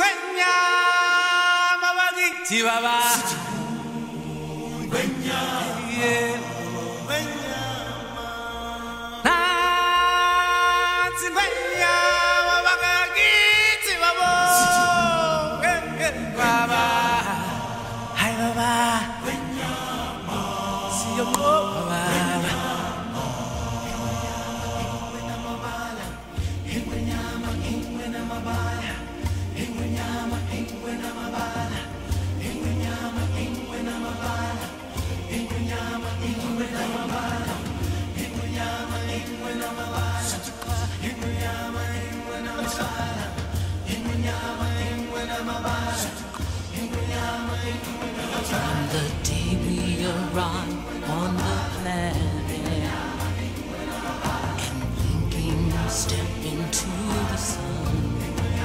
From the day we arrived on the planet and blinking step into the sun,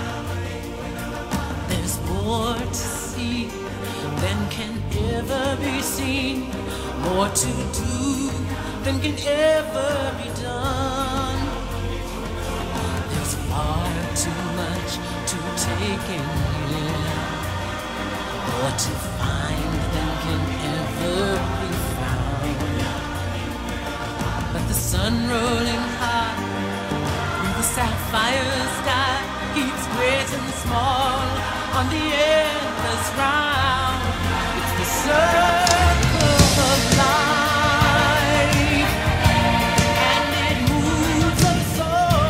there's more to see than can ever be seen, more to do than can ever be done. There's far too much to take in here, more to find than can ever be found. But the sun rolling high through the sapphire sky keeps great and small on the endless round. It's the circle of life, and it moves us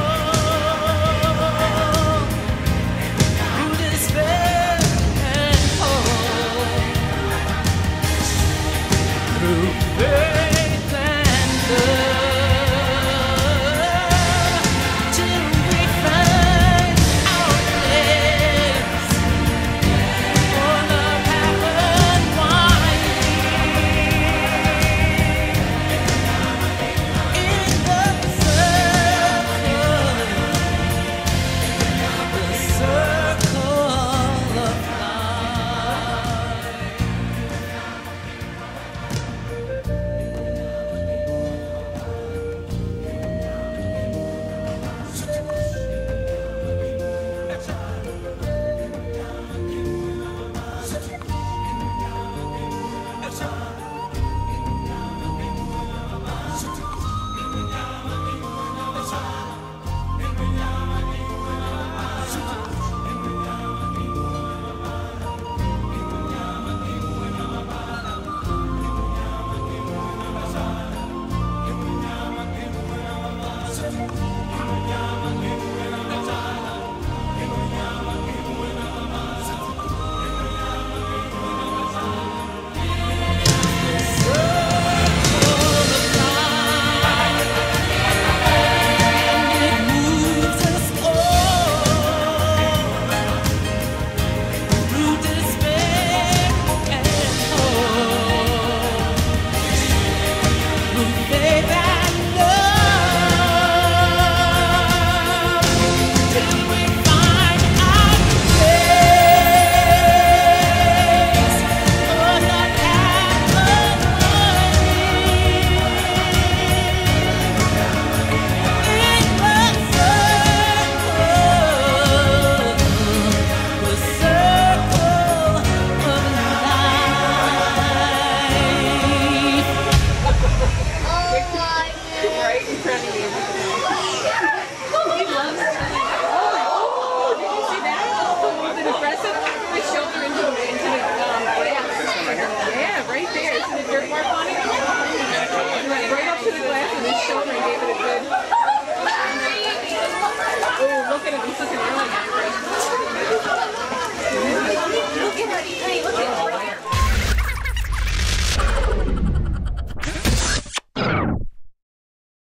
all through despair and hope, through faith and love, till we find our place. For love happened in the circle of life. Look at him, he's looking